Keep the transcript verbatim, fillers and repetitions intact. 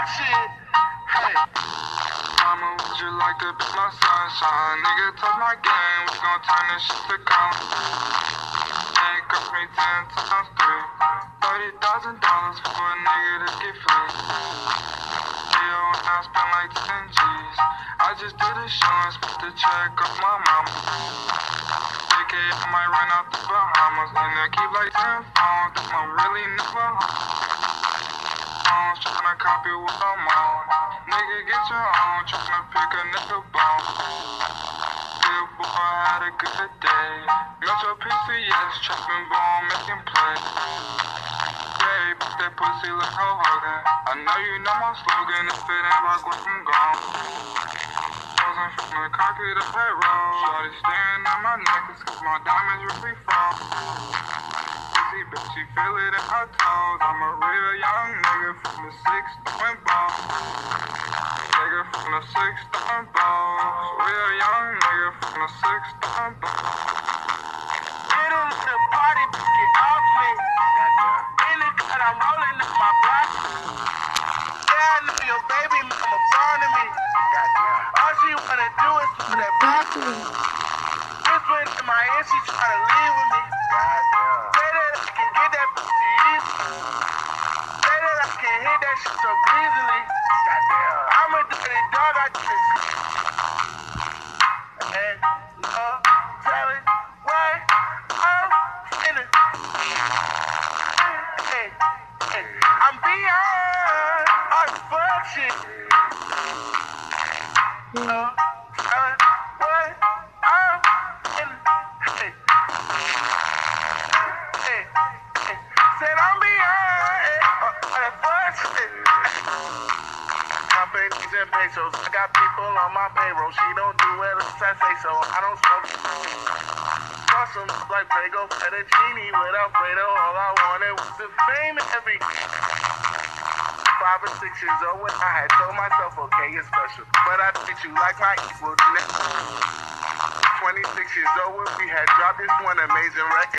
shit. Hey. Mama, would you like to be my sunshine? Nigga, touch my game, we gon' turn this shit to count. Ain't cost me ten times three. Thirty thousand dollars for a nigga to get free. Yo, and I spent like ten G's. I just did a show and spent the check off my mama. J K, I might run out the Bahamas. And they keep like ten phones, I'm really never home. Phones tryna copy what I'm on. Nigga, get your own, tryna pick a nigga bone. Good boy, had a good day. Metro P C S, trapping bone, making play. Yeah, but that pussy look so Hogan. I know you know my slogan, if it ain't rock, where I'm gone. Wasn't from the concrete to payroll. Shawty staring at my necklace, cause my diamonds really fall. Pussy, bitch, she feel it in her toes. I'm a real young nigga from the six throwing balls. Nigga from the six throwing balls. Real young nigga from the six throwing balls. Get him to the party, get off me. In the cut, I'm rolling up my block. Yeah, I know your baby mama born to me. All she wanna do is put that back to me. Whispering in my ear, she tryna leave with me. Say that I can get that pussy easy. Say that I can hit that shit so easily. I'm a dirty dog, I just and no telling what I'm finna. Hey, hey, I'm beyond all the fuck shit. No telling what I'm finna. Hey, hey, hey, said I'm beyond all the fuck shit. Companies and pesos, I got people on my payroll. She don't do it unless I say so. I don't smoke. Cross them like Prego, fettuccine without Fredo. All I wanted was the fame and every. Five or six years old when I had told myself, okay, you're special, but I treat you like my equal. twenty-six years old when we had dropped this one amazing record.